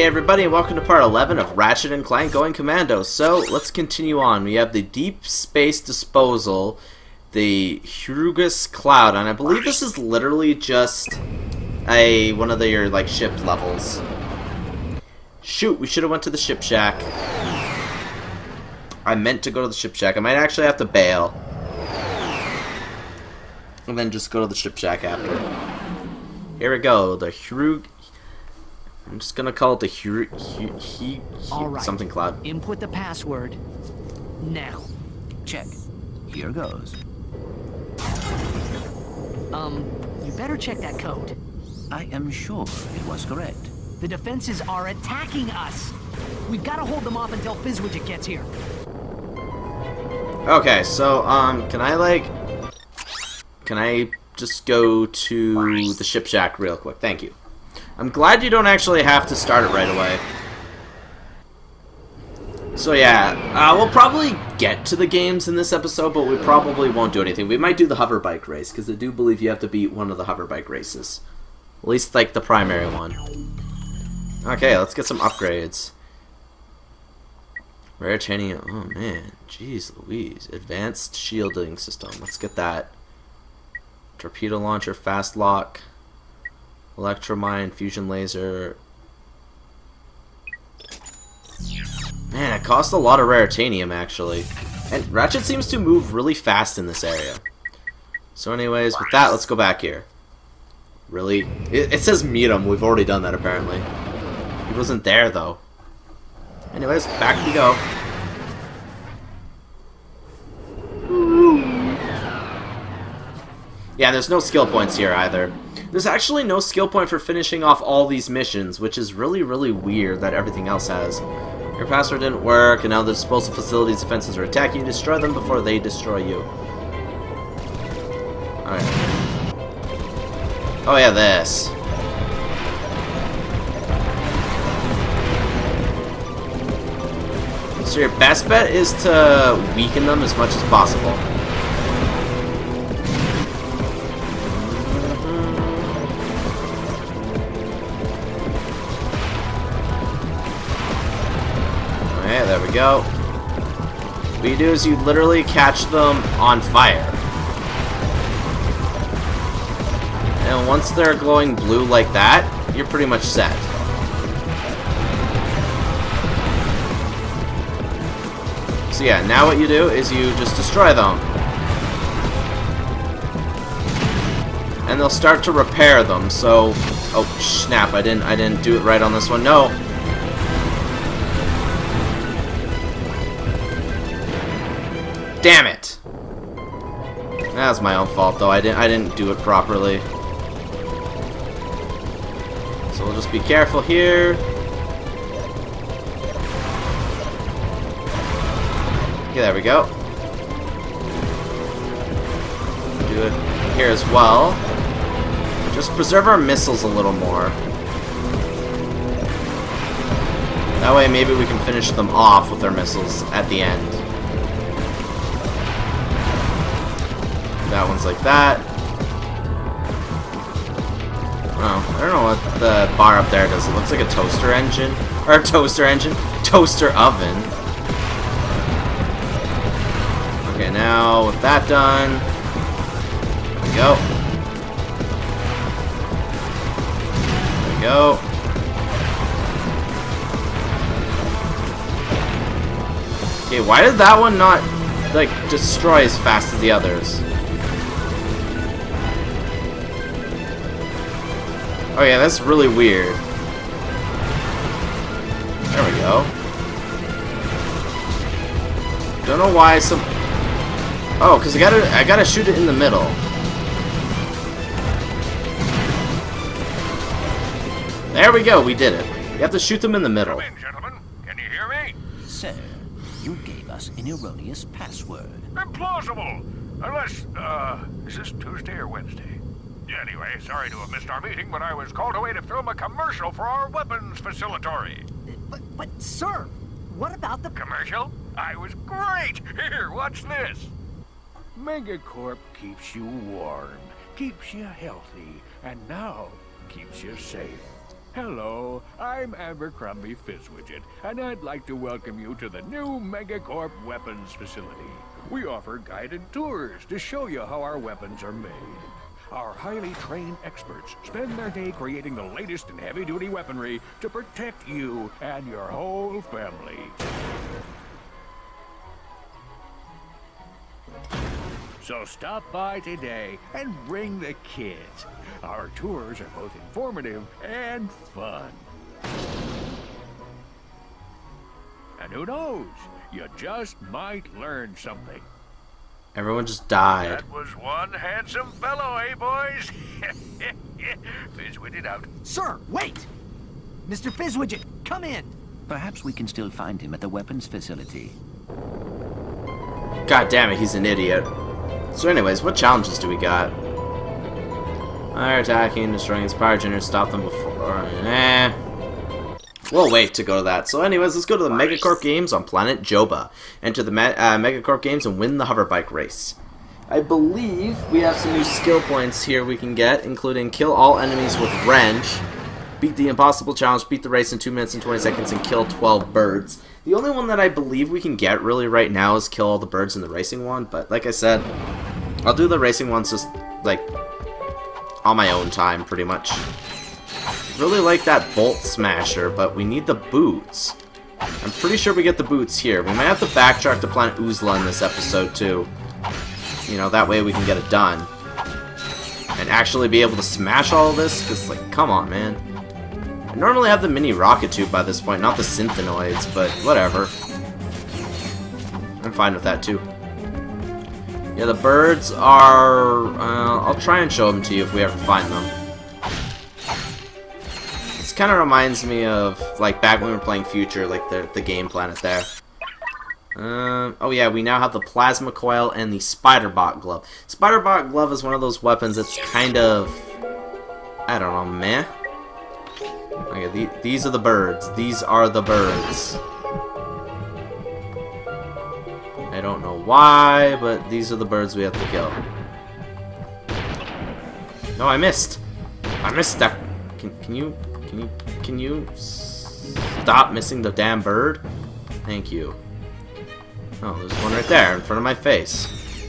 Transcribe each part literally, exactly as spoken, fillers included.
everybody, and welcome to part eleven of Ratchet and Clank going Commando. So, let's continue on. We have the Deep Space Disposal, the Hurugus Cloud, and I believe this is literally just a one of their like ship levels. Shoot, we should have went to the ship shack. I meant to go to the ship shack. I might actually have to bail. And then just go to the ship shack after. Here we go, the Hurug... I'm just gonna call it the Hurug... Hu he, he, All right. something cloud. Input the password now. Check. Here goes. Um, you better check that code. I am sure it was correct. The defenses are attacking us. We've got to hold them off until Fizzwidget gets here. Okay, so, um, can I, like... Can I just go to the ship shack real quick? Thank you. I'm glad you don't actually have to start it right away. So yeah, uh, we'll probably get to the games in this episode, but we probably won't do anything. We might do the hoverbike race, because I do believe you have to beat one of the hoverbike races. At least, like, the primary one. Okay, let's get some upgrades. Rare titanium. Oh, man. Jeez Louise. Advanced shielding system. Let's get that. Torpedo launcher, fast lock. Electromine, fusion laser. Man, it costs a lot of raritanium, actually. And Ratchet seems to move really fast in this area. So anyways, with that, let's go back here. Really? It, it says meet him. We've already done that, apparently. He wasn't there, though. Anyways, back we go. Yeah, there's no skill points here, either. There's actually no skill point for finishing off all these missions, which is really, really weird that everything else has. Your password didn't work, and now the disposal facility's defenses are attacking you. Destroy them before they destroy you. Alright. Oh yeah, this. So your best bet is to weaken them as much as possible. Okay, there we go. What you do is you literally catch them on fire. And once they're glowing blue like that, you're pretty much set. So yeah, now what you do is you just destroy them. And they'll start to repair them, so... Oh, snap, I didn't, I didn't do it right on this one. No! Damn it! That was my own fault, though. I didn't, I didn't do it properly. So we'll just be careful here. Okay, there we go. Do it here as well. Just preserve our missiles a little more. That way maybe we can finish them off with our missiles at the end. That one's like that. Oh, I don't know what the bar up there does. It looks like a toaster engine. Or a toaster engine. Toaster oven. Okay, now with that done, there we go. There we go. Okay, why did that one not, like, destroy as fast as the others? Oh yeah, that's really weird. There we go. Don't know why some... Oh, because I gotta, I gotta shoot it in the middle. There we go, we did it. You have to shoot them in the middle. Come in, gentlemen. Can you hear me? Sir, you gave us an erroneous password. Implausible! Unless, uh, is this Tuesday or Wednesday? Anyway, sorry to have missed our meeting, but I was called away to film a commercial for our weapons facility. But, but, sir, what about the... Commercial? I was great! Here, watch this. MegaCorp keeps you warm, keeps you healthy, and now keeps you safe. Hello, I'm Abercrombie Fizzwidget, and I'd like to welcome you to the new MegaCorp Weapons Facility. We offer guided tours to show you how our weapons are made. Our highly trained experts spend their day creating the latest in heavy-duty weaponry to protect you and your whole family. So stop by today and bring the kids. Our tours are both informative and fun. And who knows, you just might learn something. Everyone just died. That was one handsome fellow, eh, boys? Fizzwidget out. Sir, wait! Mister Fizzwidget, come in! Perhaps we can still find him at the weapons facility. God damn it, he's an idiot. So anyways, what challenges do we got? Fire attacking, destroying its power generators, stop them before... Eh. We'll wait to go to that. So anyways, let's go to the MegaCorp Games on planet Joba. Enter the Me uh, MegaCorp Games and win the hoverbike race. I believe we have some new skill points here we can get, including kill all enemies with wrench, beat the impossible challenge, beat the race in two minutes and twenty seconds, and kill twelve birds. The only one that I believe we can get really right now is kill all the birds in the racing one, but like I said, I'll do the racing ones just, like, on my own time, pretty much. Really like that bolt smasher, but we need the boots. I'm pretty sure we get the boots here. We might have to backtrack to Planet Uzla in this episode, too. You know, that way we can get it done. And actually be able to smash all of this, because, like, come on, man. I normally have the mini rocket tube by this point, not the synthenoids, but whatever. I'm fine with that, too. Yeah, the birds are... Uh, I'll try and show them to you if we ever find them. This kind of reminds me of, like, back when we were playing Future, like the, the game planet there. Um, oh yeah, we now have the plasma coil and the Spiderbot glove. Spiderbot glove is one of those weapons that's kind of... I don't know, meh. Okay, the, these are the birds. These are the birds. I don't know why, but these are the birds we have to kill. No, I missed. I missed that. Can, can you, can you, can you stop missing the damn bird? Thank you. Oh, there's one right there in front of my face.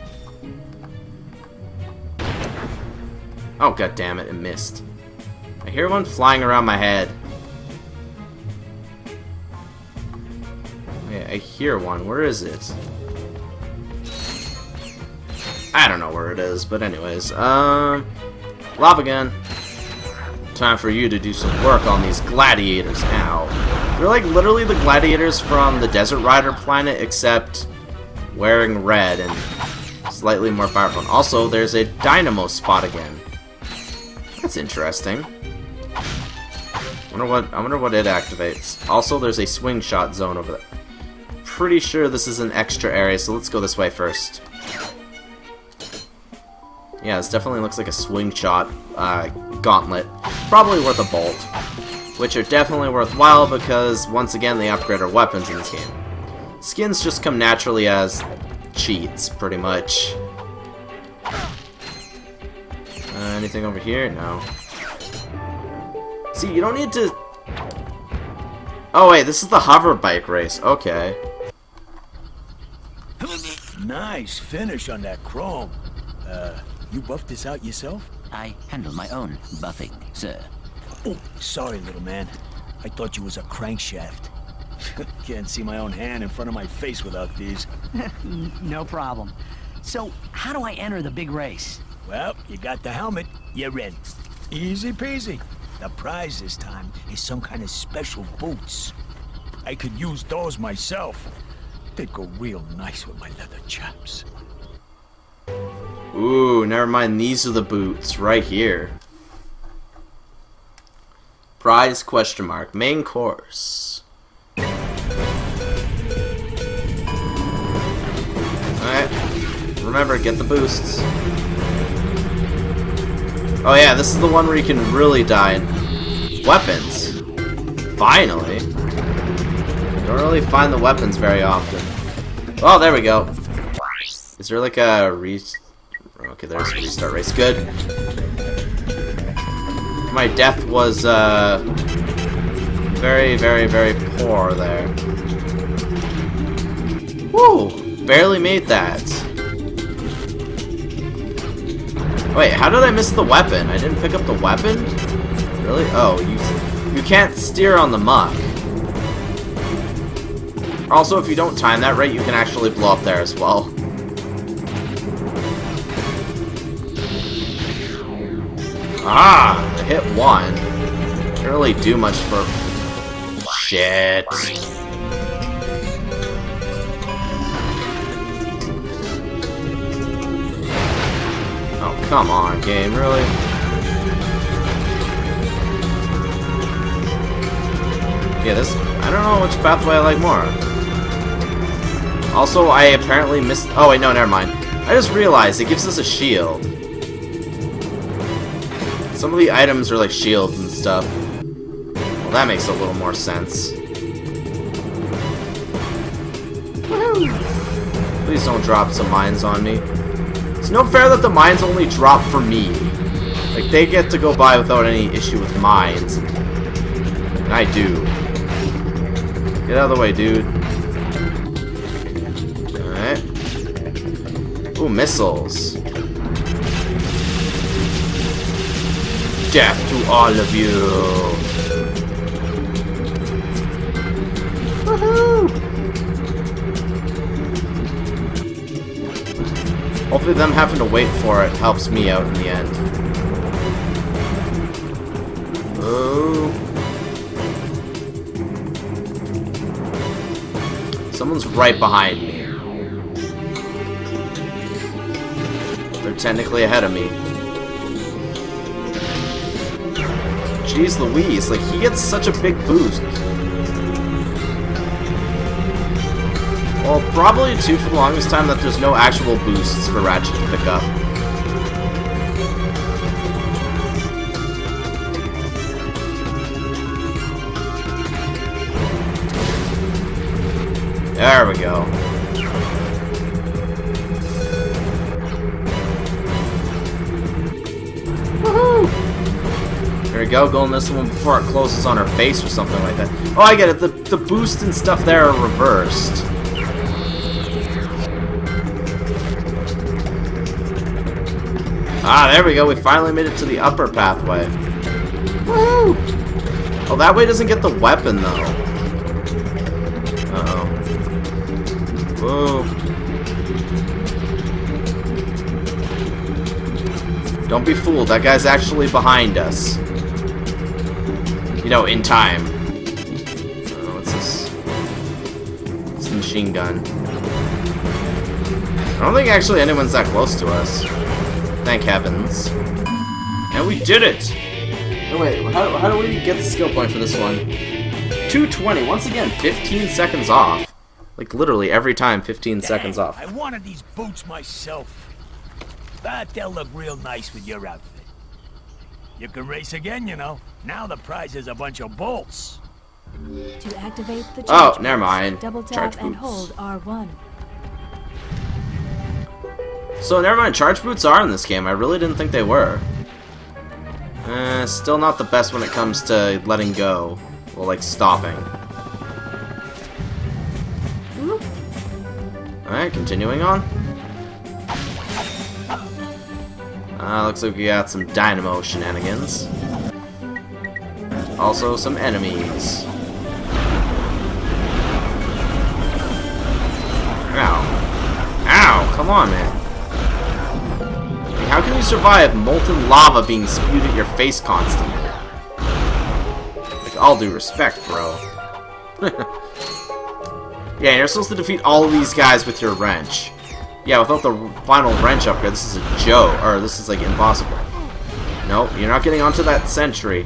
Oh, god damn it, it missed. I hear one flying around my head. Yeah, I hear one. Where is it? I don't know where it is, but anyways. Um, lava gun. Time for you to do some work on these gladiators now. They're like literally the gladiators from the Desert Rider planet, except wearing red and slightly more powerful. And also, there's a dynamo spot again. That's interesting. I wonder what I wonder what it activates. Also, there's a swing shot zone over there. Pretty sure this is an extra area, so let's go this way first. Yeah, this definitely looks like a swing shot uh, gauntlet. Probably worth a bolt, which are definitely worthwhile because once again they upgrade our weapons in this game. Skins just come naturally as cheats, pretty much. Uh, anything over here? No. See, you don't need to... Oh wait, this is the hoverbike race. Okay. Nice finish on that chrome. Uh, you buffed this out yourself? I handle my own buffing, sir. Oh, sorry, little man. I thought you was a crankshaft. Can't see my own hand in front of my face without these. No problem. So, how do I enter the big race? Well, you got the helmet. You're in. Easy peasy. The prize this time is some kind of special boots. I could use those myself. They'd go real nice with my leather chaps. Ooh, never mind. These are the boots right here. Prize question mark. Main course. Alright. Remember, get the boosts. Oh yeah, this is the one where you can really die in weapons. Finally. Don't really find the weapons very often. Oh, there we go. Is there like a re... Okay, there's a restart race. Good. my death was, uh... very, very, very poor there. Woo! Barely made that. Wait, how did I miss the weapon? I didn't pick up the weapon? Really? Oh, you you can't steer on the muck. Also, if you don't time that right, you can actually blow up there as well. Ah! I hit one. Didn't really do much for... Shit. Oh, come on, game, really? Yeah, this... I don't know which pathway I like more. Also, I apparently missed... Oh, wait, no, never mind. I just realized it gives us a shield. Some of the items are like shields and stuff. Well, that makes a little more sense. Woohoo! Please don't drop some mines on me. It's no fair that the mines only drop for me. Like, they get to go by without any issue with mines. And I do. Get out of the way, dude. Alright. Ooh, missiles. Death to all of you! Woohoo! Hopefully them having to wait for it helps me out in the end. Oh. Someone's right behind me. They're technically ahead of me. Jeez Louise, like, he gets such a big boost. Well, probably, too, for the longest time that there's no actual boosts for Ratchet to pick up. There we go. Woohoo! There we go, go in this one before it closes on her face or something like that. Oh, I get it. The, the boost and stuff there are reversed. Ah, there we go. We finally made it to the upper pathway. Woo! Oh, that way doesn't get the weapon, though. Uh-oh. Whoa. Don't be fooled. That guy's actually behind us. You know, in time. Oh, what's this? It's a machine gun. I don't think actually anyone's that close to us. Thank heavens. And we did it! Oh wait, how, how do we get the skill point for this one? two twenty, once again, fifteen seconds off. Like, literally every time, fifteen Dang, seconds off. I wanted these boots myself. But they'll look real nice with your outfit. You can race again, you know. Now the prize is a bunch of bolts. To activate the Oh, charge never boots, mind. double Charge tap and boots. hold R one. So, never mind, charge boots are in this game. I really didn't think they were. Uh, still not the best when it comes to letting go. Well, like, stopping. Alright, continuing on. Uh, looks like we got some dynamo shenanigans. Also, some enemies. Ow. Ow! Come on, man. How can you survive molten lava being spewed at your face constantly? Like, all due respect, bro. Yeah, you're supposed to defeat all of these guys with your wrench. Yeah, without the final wrench upgrade, this is a joke. Or, this is, like, impossible. Nope, you're not getting onto that sentry.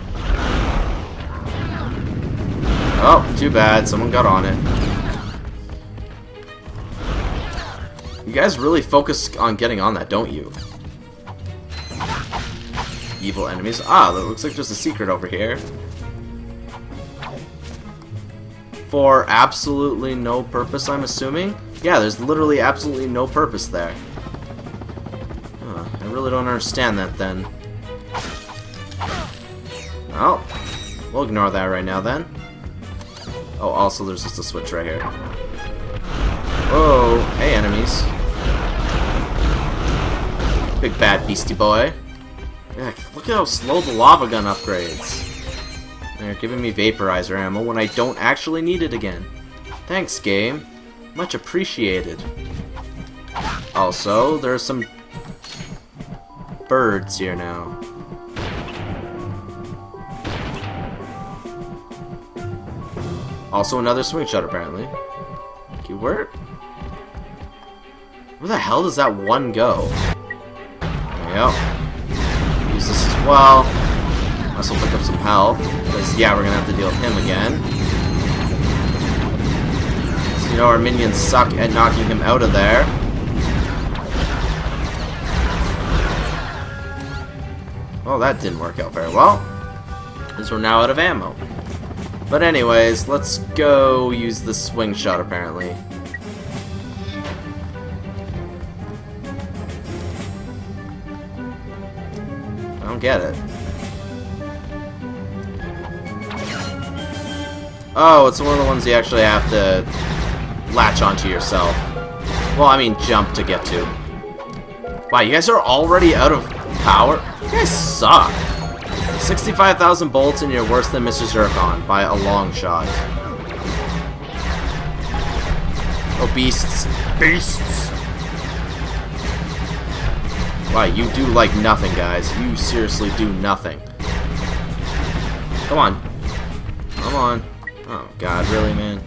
Oh, too bad. Someone got on it. You guys really focus on getting on that, don't you? Evil enemies. Ah, that looks like there's a secret over here. For absolutely no purpose, I'm assuming? Yeah, there's literally absolutely no purpose there. Huh, I really don't understand that then. Oh, we'll ignore that right now then. Oh, also there's just a switch right here. Whoa, hey enemies. Big bad beastie boy. Yeah, look at how slow the lava gun upgrades. They're giving me vaporizer ammo when I don't actually need it again. Thanks, game. Much appreciated. Also, there's some birds here now. Also another swing shot, apparently. Okay, where... Where the hell does that one go? There we go. Use this as well. Also pick up some health. Because, yeah, we're gonna have to deal with him again. So, you know, our minions suck at knocking him out of there. Well, that didn't work out very well. Because we're now out of ammo. But anyways, let's go use the swing shot, apparently. I don't get it. Oh, it's one of the ones you actually have to latch onto yourself. Well, I mean jump to get to. Wow, you guys are already out of power? You guys suck. sixty-five thousand bolts and you're worse than Mister Zircon by a long shot. Oh, beasts. Beasts! Wow, you do like nothing, guys. You seriously do nothing. Come on. Come on. Oh, God, really, man?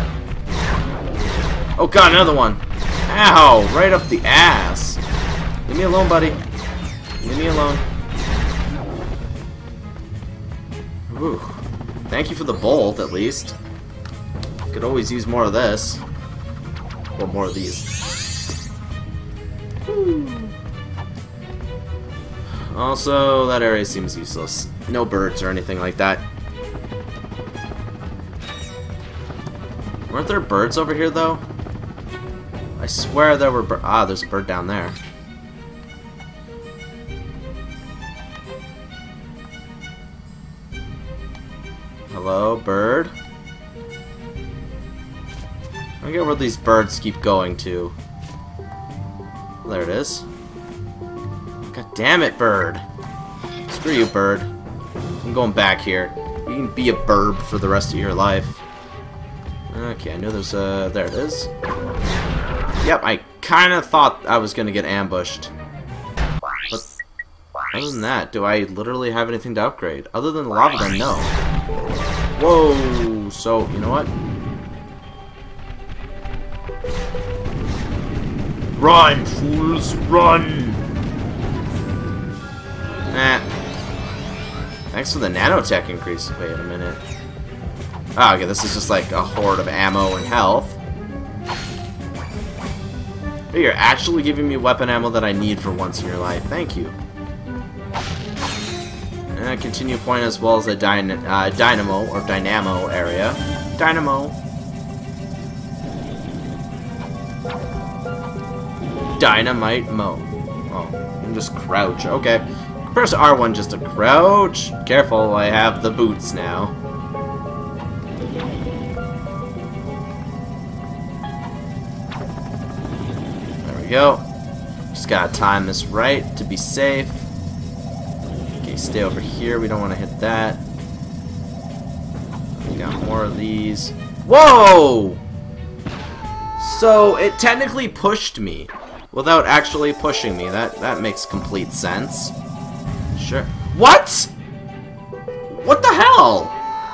Oh, God, another one! Ow! Right up the ass! Leave me alone, buddy. Leave me alone. Whew. Thank you for the bolt, at least. Could always use more of this. Or more of these. Whew. Also, that area seems useless. No birds or anything like that. Weren't there birds over here, though? I swear there were bir- Ah, there's a bird down there. Hello, bird? I get where these birds keep going to. There it is. God damn it, bird. Screw you, bird. I'm going back here. You can be a burb for the rest of your life. Okay, I know there's a... There it is. Yep, I kind of thought I was going to get ambushed. But other than that, do I literally have anything to upgrade? Other than the lava gun, no. Whoa! So, you know what? Run, fools, run! Nah. Thanks for the nanotech increase. Wait a minute. Oh, okay, this is just like a horde of ammo and health. But you're actually giving me weapon ammo that I need for once in your life. Thank you. And I continue point as well as a dyna uh, dynamo or dynamo area. Dynamo. Dynamite mo. Oh, I'm just crouch. Okay. Press R one just to crouch. Careful, I have the boots now. There we go. Just gotta time this right to be safe. Okay, stay over here. We don't want to hit that. We got more of these. Whoa! So it technically pushed me without actually pushing me. That that makes complete sense. Sure. What? What the hell?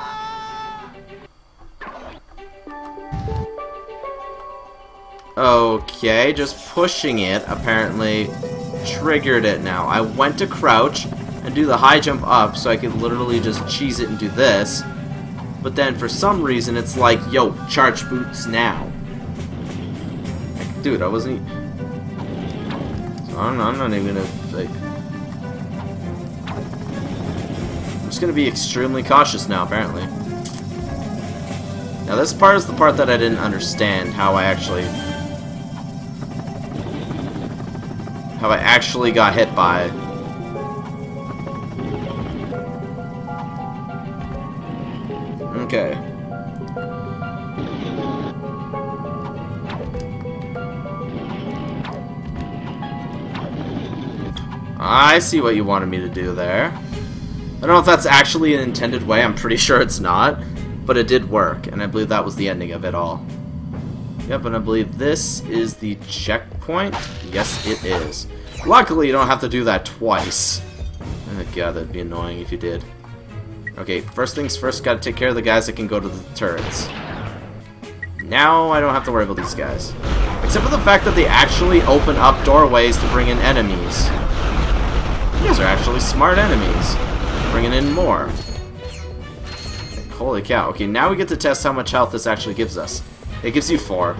Okay, just pushing it apparently triggered it now. I went to crouch and do the high jump up so I could literally just cheese it and do this. But then for some reason it's like, yo, charge boots now. Like, dude, I wasn't... So I'm, not, I'm not even gonna, like... I'm just gonna be extremely cautious now, apparently. Now this part is the part that I didn't understand, how I actually... How I actually got hit by. Okay. I see what you wanted me to do there. I don't know if that's actually an intended way, I'm pretty sure it's not. But it did work, and I believe that was the ending of it all. Yep, and I believe this is the checkpoint. Yes, it is. Luckily, you don't have to do that twice. Oh god, that'd be annoying if you did. Okay, first things first, gotta take care of the guys that can go to the turrets. Now I don't have to worry about these guys. Except for the fact that they actually open up doorways to bring in enemies. These are actually smart enemies. Bringing in more. Holy cow. Okay, now we get to test how much health this actually gives us. It gives you four.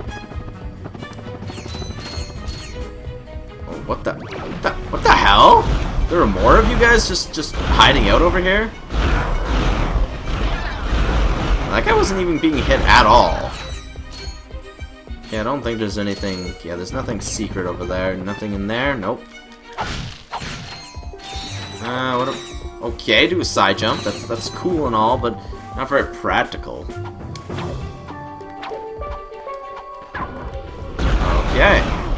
Oh, what the, what the what the hell? There are more of you guys just just hiding out over here? That guy wasn't even being hit at all. Yeah, I don't think there's anything. Yeah, there's nothing secret over there. Nothing in there. Nope. Uh, what? A, okay, do a side jump. That's that's cool and all, but not very practical. Okay.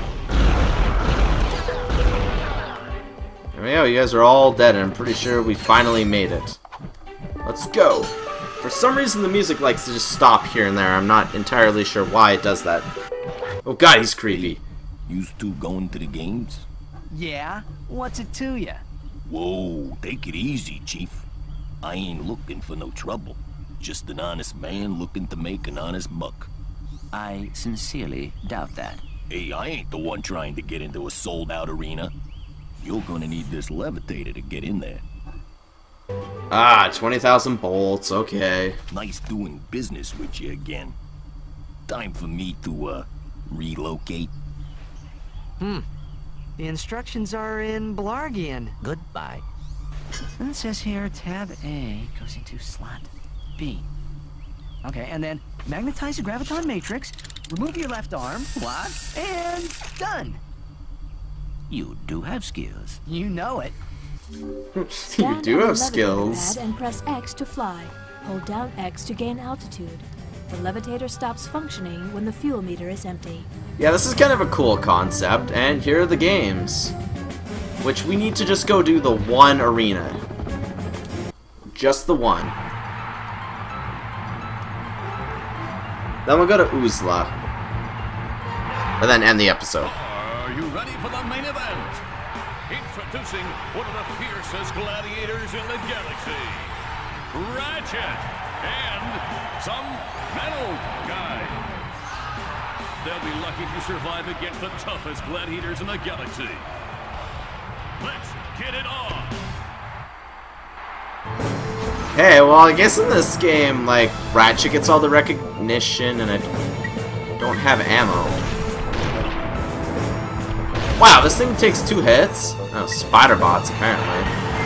There we go. You guys are all dead, and I'm pretty sure we finally made it. Let's go. For some reason, the music likes to just stop here and there. I'm not entirely sure why it does that. Oh god, he's creepy. You two going to the games? Yeah? What's it to ya? Whoa, take it easy, Chief. I ain't looking for no trouble. Just an honest man looking to make an honest buck. I sincerely doubt that. Hey, I ain't the one trying to get into a sold-out arena. You're gonna need this levitator to get in there. Ah, twenty thousand bolts, okay. Nice doing business with you again. Time for me to, uh, relocate. Hmm. The instructions are in Blargian. Goodbye. And it says here, tab A goes into slot B. Okay, and then magnetize the graviton matrix, remove your left arm, what? And done. You do have skills. You know it. You do have skills. And press X to fly. Hold down X to gain altitude. The levitator stops functioning when the fuel meter is empty. Yeah, this is kind of a cool concept, and here are the games. Which we need to just go do the one arena. Just the one. Then we'll go to Uzla. And then end the episode. Are you ready for the main event? Introducing one of the fiercest gladiators in the galaxy, Ratchet, and some metal guy. They'll be lucky to survive against the toughest gladiators in the galaxy. Let's get it on! Hey, well, I guess in this game, like, Ratchet gets all the recognition, and I don't have ammo. Wow, this thing takes two hits? Oh, spider bots, apparently.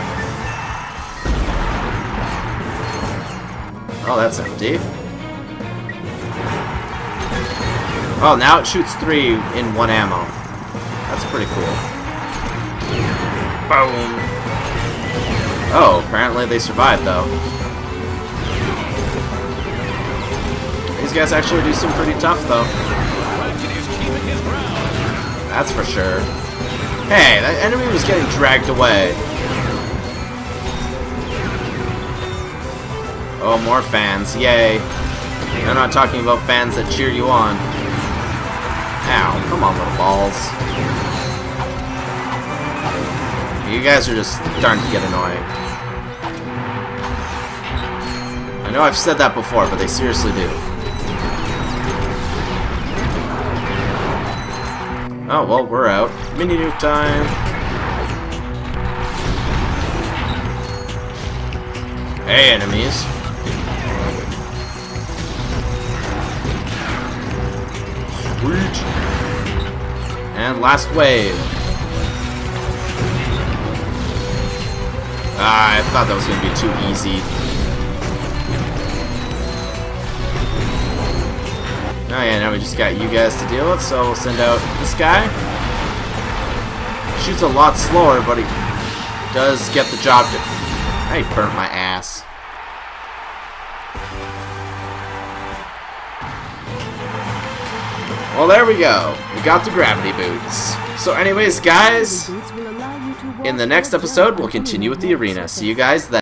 Oh, that's empty. Oh, now it shoots three in one ammo. That's pretty cool. Boom. Oh, apparently they survived, though. These guys actually do seem pretty tough, though. That's for sure. Hey, that enemy was getting dragged away. Oh, more fans. Yay. I'm not talking about fans that cheer you on. Ow, come on, little balls. You guys are just starting to get annoying. I know I've said that before, but they seriously do. Oh, well, we're out. Mini nuke time. Hey, enemies. Sweet. And last wave. Ah, I thought that was going to be too easy. Oh yeah, now we just got you guys to deal with, so we'll send out this guy. Shoots a lot slower, but he does get the job done. I burnt my ass. Well, there we go. We got the gravity boots. So anyways, guys, in the next episode, we'll continue with the arena. See you guys then.